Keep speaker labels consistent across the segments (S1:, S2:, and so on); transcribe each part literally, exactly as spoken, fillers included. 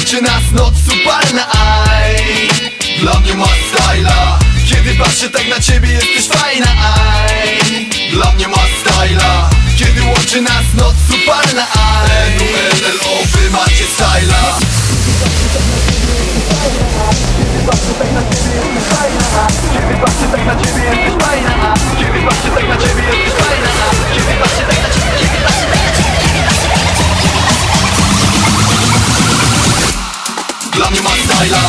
S1: łączy nas noc upalna, aj. Dla mnie masz styla. Kiedy patrzę tak na ciebie, jesteś fajna, aj. Dla mnie masz styla. Kiedy łączy nas noc upalna, aj. N U L L O, wy macie styla. Kiedy patrzę tak na ciebie, jesteś fajna. Kiedy patrzę tak na ciebie, jesteś fajna. Kiedy patrzę tak na ciebie, jesteś fajna. Kiedy patrzę tak na ciebie, kiedy patrzę tak na ciebie. Dla mnie masz styla.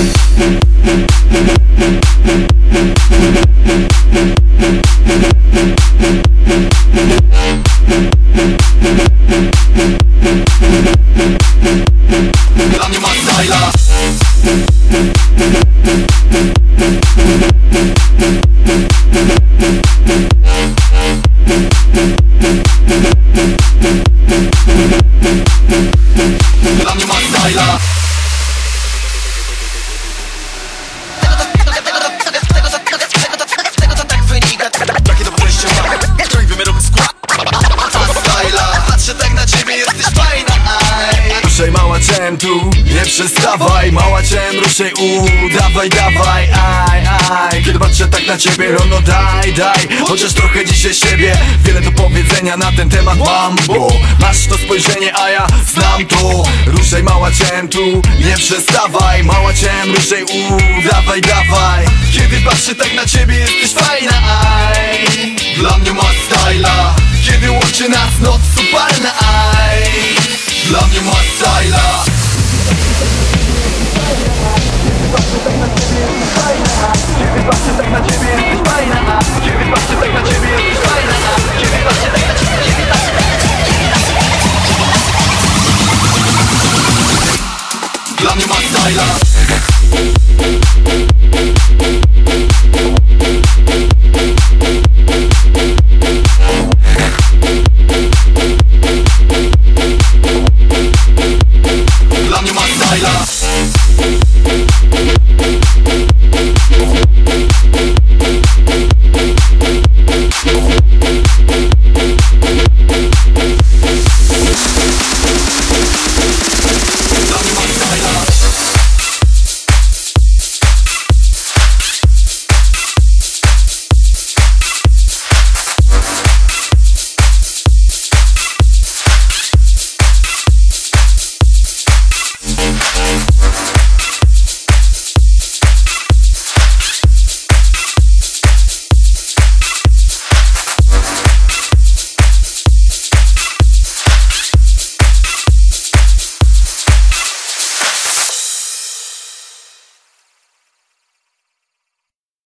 S1: Dla mnie masz styla. Dla mnie masz styla. Tego to tak wynika. Jakie to podejście ma? Człowiek wymiarowy skład. Patrzę tak na ciebie, jesteś fajna, aj. Ruszaj mała cię tu, nie przestawaj. Mała cię ruszaj, u, dawaj, dawaj, aj, aj. Kiedy patrzę tak na ciebie, no daj, daj. Chociaż trochę dzisiaj siebie. Wiele do powiedzenia na ten temat mam, bo masz to spojrzenie, a ja znam to. Ruszaj mała cię tu, nie przestawaj. Mała cię ruszaj, u, dawaj, dawaj. Kiedy patrzę tak na ciebie, jesteś fajna, aj. Dla mnie masz styla. Kiedy łączy nas noc upalna, aj. Dla mnie masz styla. Kiedy patrzę tak na ciebie, jesteś fajna. Kiedy patrzę tak na ciebie.